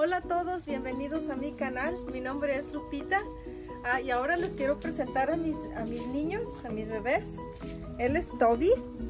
Hola a todos, bienvenidos a mi canal. Mi nombre es Lupita y ahora les quiero presentar a mis niños, a mis bebés. Él es Toby.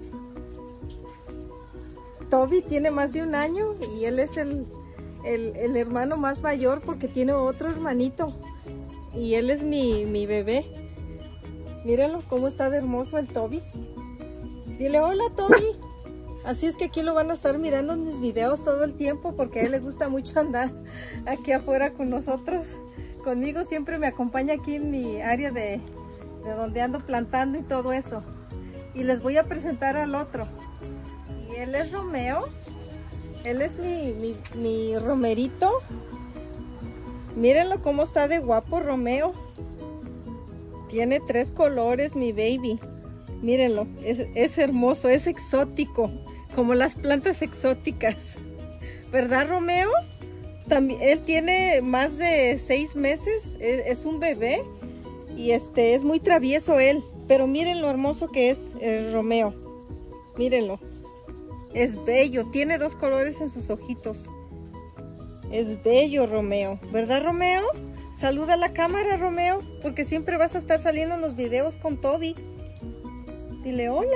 Toby tiene más de 1 año y él es el hermano más mayor porque tiene otro hermanito. Y él es mi bebé. Mírenlo cómo está de hermoso el Toby. Dile hola, Toby. Así es que aquí lo van a estar mirando en mis videos todo el tiempo porque a él le gusta mucho andar aquí afuera con nosotros. Conmigo siempre me acompaña aquí en mi área de donde ando plantando y todo eso. Y les voy a presentar al otro. Y él es Romeo. Él es mi romerito. Mírenlo cómo está de guapo Romeo. Tiene 3 colores mi baby. Mírenlo, es hermoso, es exótico, como las plantas exóticas. ¿Verdad, Romeo? También, él tiene más de 6 meses, es un bebé y es muy travieso él. Pero miren lo hermoso que es Romeo. Mírenlo, es bello, tiene 2 colores en sus ojitos. Es bello Romeo, ¿verdad, Romeo? Saluda a la cámara, Romeo, porque siempre vas a estar saliendo en los videos con Toby. Dile hola.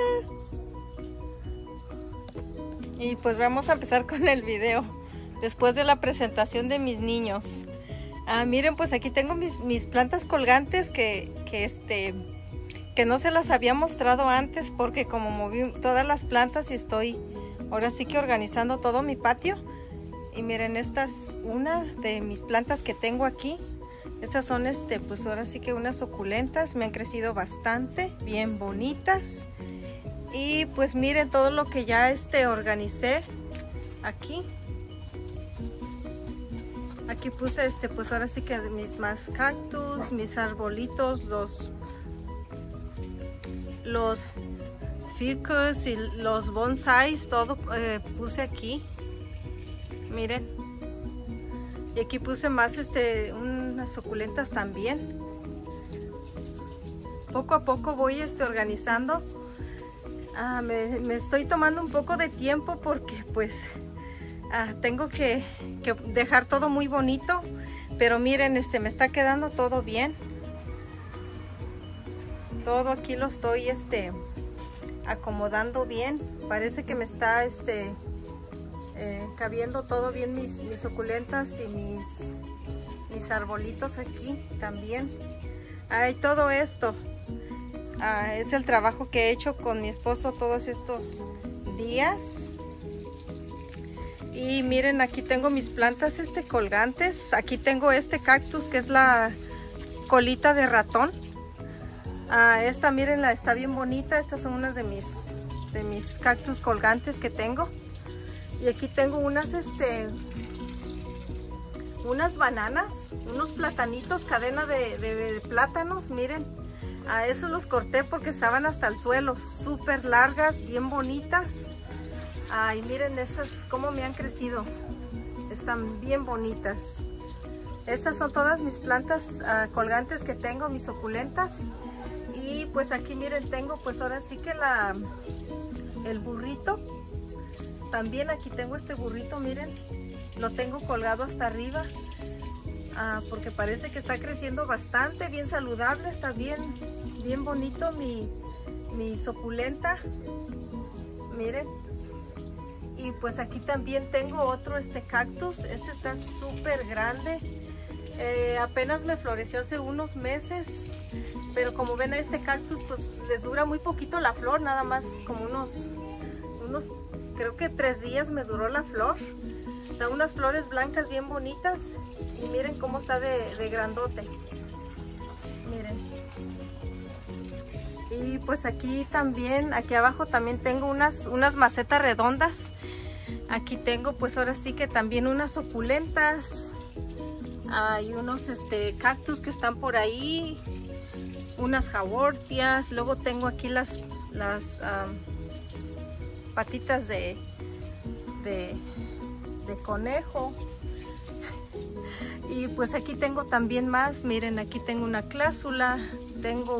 Y pues vamos a empezar con el video después de la presentación de mis niños. Miren, pues aquí tengo mis plantas colgantes que no se las había mostrado antes porque como moví todas las plantas y estoy ahora sí que organizando todo mi patio. Y miren, esta es una de mis plantas que tengo aquí. Estas son pues ahora sí que unas suculentas, me han crecido bastante, bien bonitas. Y pues miren todo lo que ya organicé aquí. Aquí puse pues ahora sí que mis más cactus, mis arbolitos, los ficus y los bonsais, todo puse aquí. Miren. Y aquí puse más unas suculentas también. Poco a poco voy organizando. Me estoy tomando un poco de tiempo porque pues tengo que dejar todo muy bonito. Pero miren, me está quedando todo bien. Todo aquí lo estoy acomodando bien. Parece que me está cabiendo todo bien mis suculentas y mis arbolitos aquí también. Y todo esto es el trabajo que he hecho con mi esposo todos estos días. Y miren, aquí tengo mis plantas colgantes. Aquí tengo cactus que es la colita de ratón. Esta mírenla, está bien bonita. Estas son unas de mis cactus colgantes que tengo. Y aquí tengo unas bananas, unos platanitos, cadena de plátanos, miren. Esos los corté porque estaban hasta el suelo, súper largas, bien bonitas. Y miren estas cómo me han crecido, están bien bonitas. Estas son todas mis plantas colgantes que tengo, mis suculentas. Y pues aquí miren, tengo pues ahora sí que el burrito. También aquí tengo burrito, miren, lo tengo colgado hasta arriba porque parece que está creciendo bastante, bien saludable, está bien bonito mi suculenta, miren. Y pues aquí también tengo otro cactus, está súper grande, apenas me floreció hace unos meses, pero como ven a cactus pues les dura muy poquito la flor, nada más como unos creo que 3 días me duró la flor. Da unas flores blancas bien bonitas. Y miren cómo está de grandote. Miren. Y pues aquí también, aquí abajo también tengo unas macetas redondas. Aquí tengo pues ahora sí que también unas suculentas. Hay unos cactus que están por ahí. Unas jawortias. Luego tengo aquí las patitas de conejo. Y pues aquí tengo también más. Miren, aquí tengo una clásula, tengo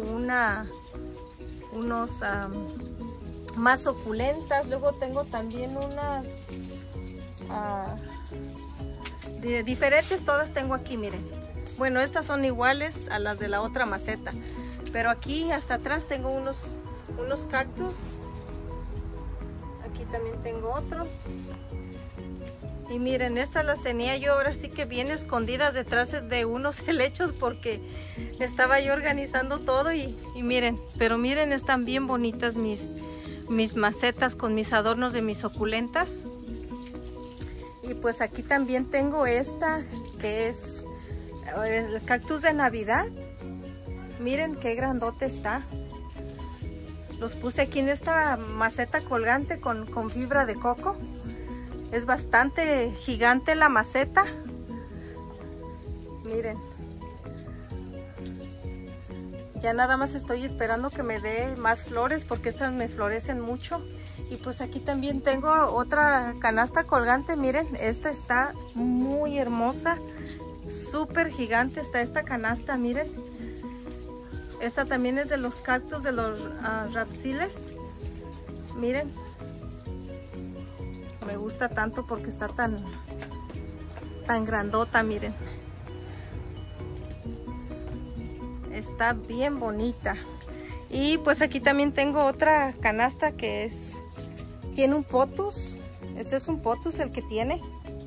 unos más suculentas. Luego tengo también unas diferentes todas tengo aquí, miren. Bueno, estas son iguales a las de la otra maceta, pero aquí hasta atrás tengo unos cactus. Aquí también tengo otros. Y miren, estas las tenía yo ahora sí que bien escondidas detrás de unos helechos porque estaba yo organizando todo y miren, pero miren, están bien bonitas mis macetas con mis adornos de mis suculentas. Y pues aquí también tengo esta que es el cactus de Navidad. Miren qué grandote está. Los puse aquí en esta maceta colgante con fibra de coco. Es bastante gigante la maceta. Miren. Ya nada más estoy esperando que me dé más flores porque estas me florecen mucho. Y pues aquí también tengo otra canasta colgante. Miren, esta está muy hermosa. Súper gigante está esta canasta, miren. Esta también es de los cactus de los rapsiles. Miren. Me gusta tanto porque está tan grandota, miren. Está bien bonita. Y pues aquí también tengo otra canasta que tiene un pothos. Este es un pothos el que tiene.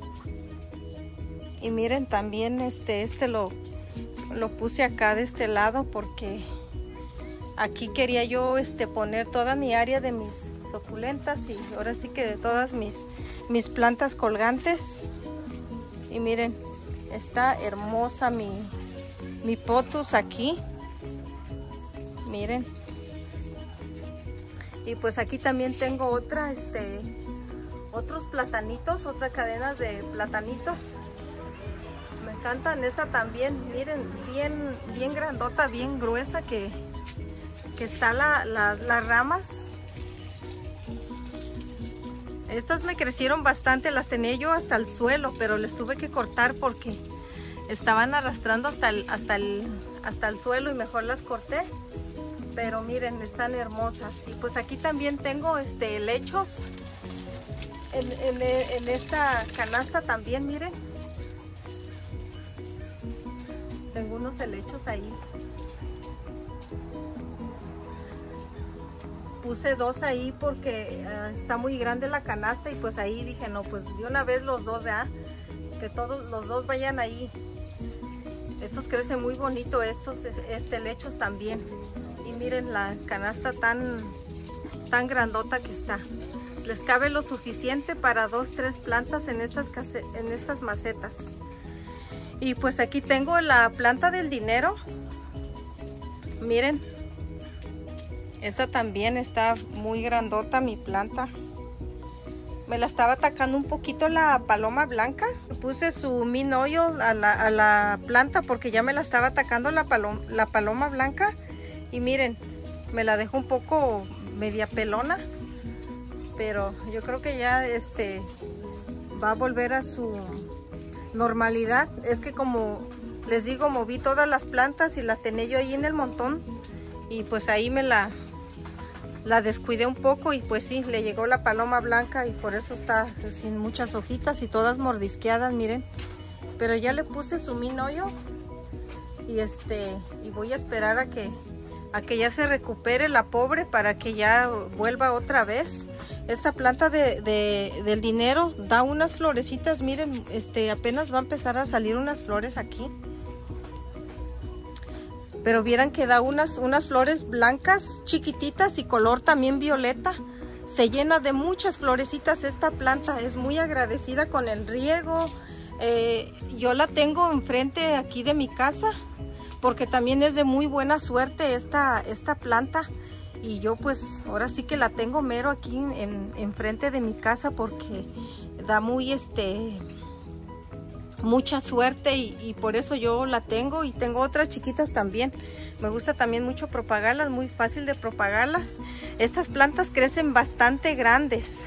Y miren, también este lo puse acá de este lado porque aquí quería yo poner toda mi área de mis suculentas y ahora sí que de todas mis plantas colgantes. Y miren, está hermosa mi pothos aquí. Miren. Y pues aquí también tengo otros platanitos, otra cadena de platanitos. Me encantan esta también, miren, bien grandota, bien gruesa que está las ramas. Estas me crecieron bastante, las tenía yo hasta el suelo, pero les tuve que cortar porque estaban arrastrando hasta el suelo y mejor las corté. Pero miren, están hermosas. Y pues aquí también tengo helechos en esta canasta también, miren. Tengo unos helechos ahí. Puse dos ahí porque está muy grande la canasta y pues ahí dije, no, pues de una vez los dos, ¿ya? Que todos los dos vayan ahí. Estos crecen muy bonito, estos helechos también. Y miren la canasta tan grandota que está. Les cabe lo suficiente para 2-3 plantas en estas macetas. Y pues aquí tengo la planta del dinero. Miren. Esta también está muy grandota mi planta. Me la estaba atacando un poquito la paloma blanca. Puse su mint oil a la planta porque ya me la estaba atacando la paloma blanca. Y miren, me la dejó un poco media pelona. Pero yo creo que ya va a volver a su normalidad. Es que como les digo, moví todas las plantas y las tenía yo ahí en el montón. Y pues ahí me la descuidé un poco y pues sí, le llegó la paloma blanca y por eso está sin muchas hojitas y todas mordisqueadas, miren. Pero ya le puse su mint oil y voy a esperar a que ya se recupere la pobre para que ya vuelva otra vez. Esta planta del dinero da unas florecitas, miren, apenas va a empezar a salir unas flores aquí. Pero vieran que da unas flores blancas, chiquititas y color también violeta. Se llena de muchas florecitas esta planta. Es muy agradecida con el riego. Yo la tengo enfrente aquí de mi casa. Porque también es de muy buena suerte esta planta. Y yo pues ahora sí que la tengo mero aquí enfrente de mi casa. Porque da mucha suerte y por eso yo la tengo y tengo otras chiquitas también. Me gusta también mucho propagarlas, muy fácil de propagarlas. Estas plantas crecen bastante grandes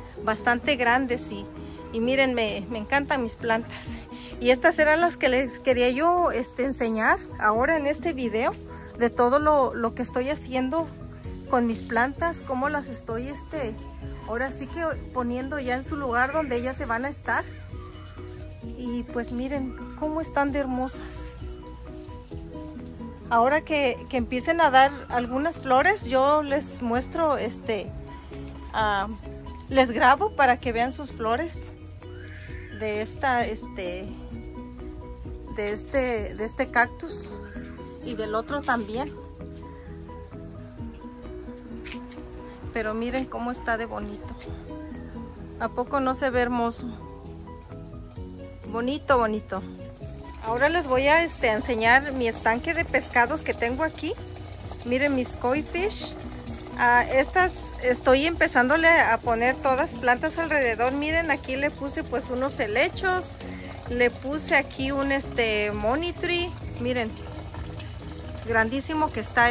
y miren, me encantan mis plantas. Y estas eran las que les quería yo enseñar ahora en este video de todo lo que estoy haciendo con mis plantas, cómo las estoy ahora sí que poniendo ya en su lugar donde ellas se van a estar. Y pues miren cómo están de hermosas. Ahora que empiecen a dar algunas flores, yo les muestro, les grabo para que vean sus flores de este cactus y del otro también. Pero miren cómo está de bonito. ¿A poco no se ve hermoso? Bonito, bonito. Ahora les voy a enseñar mi estanque de pescados que tengo aquí. Miren mis koi fish. Estas estoy empezándole a poner todas plantas alrededor. Miren, aquí le puse pues unos helechos. Le puse aquí un money tree. Miren, grandísimo que está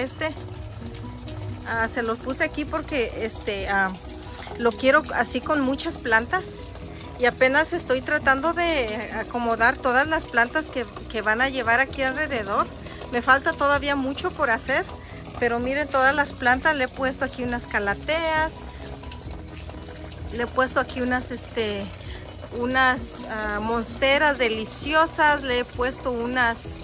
se los puse aquí porque lo quiero así con muchas plantas. Y apenas estoy tratando de acomodar todas las plantas que van a llevar aquí alrededor. Me falta todavía mucho por hacer, pero miren todas las plantas. Le he puesto aquí unas calateas, le he puesto aquí unas monsteras deliciosas, le he puesto unos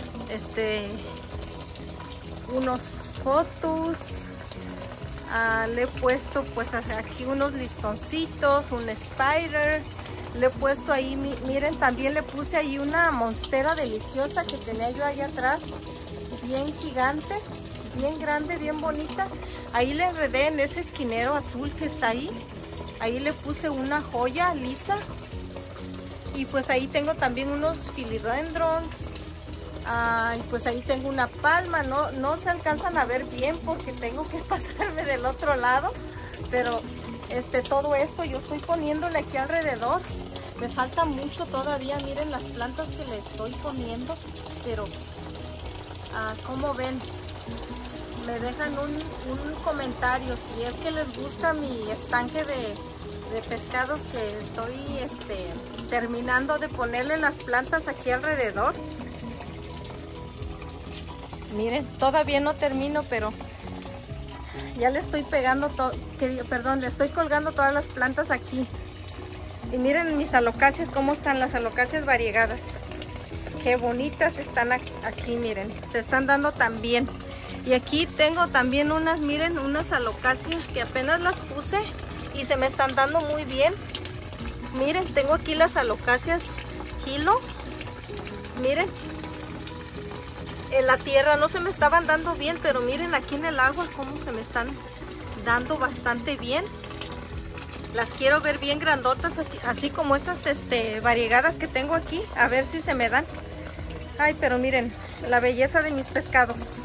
fotos. Le he puesto pues aquí unos listoncitos, un spider. Le he puesto ahí, miren, también le puse ahí una monstera deliciosa que tenía yo ahí atrás, bien gigante, bien grande, bien bonita. Ahí le enredé en ese esquinero azul que está ahí. Ahí le puse una joya lisa. Y pues ahí tengo también unos philodendrons. Y pues ahí tengo una palma. No se alcanzan a ver bien porque tengo que pasarme del otro lado. Pero todo esto yo estoy poniéndole aquí alrededor. Me falta mucho todavía. Miren las plantas que le estoy poniendo. Pero como ven, me dejan un comentario si es que les gusta mi estanque de pescados que estoy terminando de ponerle las plantas aquí alrededor. Miren, todavía no termino, pero ya le estoy pegando le estoy colgando todas las plantas aquí. Y miren mis alocasias, cómo están las alocasias variegadas. Qué bonitas están aquí, miren, se están dando tan bien. Y aquí tengo también miren, unas alocasias que apenas las puse y se me están dando muy bien. Miren, tengo aquí las alocasias kilo. Miren, en la tierra no se me estaban dando bien, pero miren aquí en el agua cómo se me están dando bastante bien. Las quiero ver bien grandotas, así como estas variegadas que tengo aquí, a ver si se me dan. Ay, pero miren la belleza de mis pescados.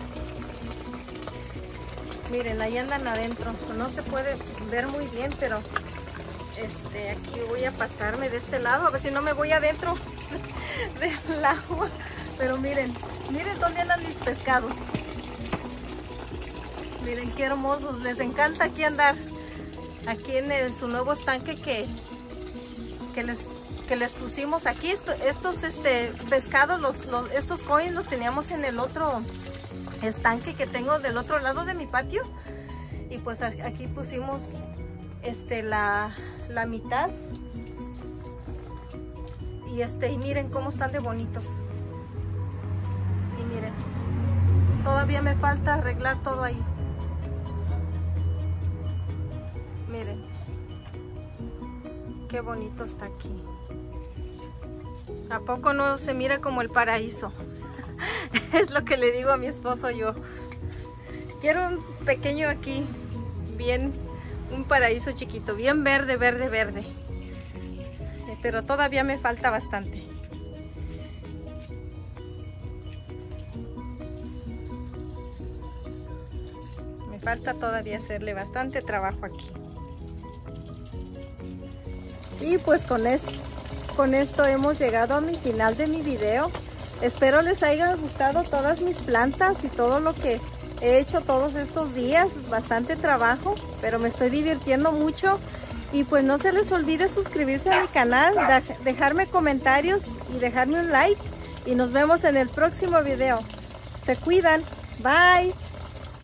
Miren, ahí andan adentro. No se puede ver muy bien, pero aquí voy a pasarme de este lado, a ver si no me voy adentro del agua. Pero miren dónde andan mis pescados. Miren qué hermosos, les encanta aquí andar. Aquí en su nuevo estanque que les pusimos aquí. Estos pescados, estos coins los teníamos en el otro estanque que tengo del otro lado de mi patio. Y pues aquí pusimos la mitad. Y miren cómo están de bonitos. Y miren, todavía me falta arreglar todo ahí. Miren, qué bonito está aquí. ¿A poco no se mira como el paraíso? Es lo que le digo a mi esposo yo. Quiero un pequeño aquí, bien, un paraíso chiquito, bien verde, verde, verde. Pero todavía me falta bastante. Me falta todavía hacerle bastante trabajo aquí. Y pues con esto hemos llegado a mi final de mi video. Espero les haya gustado todas mis plantas y todo lo que he hecho todos estos días. Bastante trabajo, pero me estoy divirtiendo mucho. Y pues no se les olvide suscribirse a mi canal, dejarme comentarios y dejarme un like. Y nos vemos en el próximo video. Se cuidan. Bye.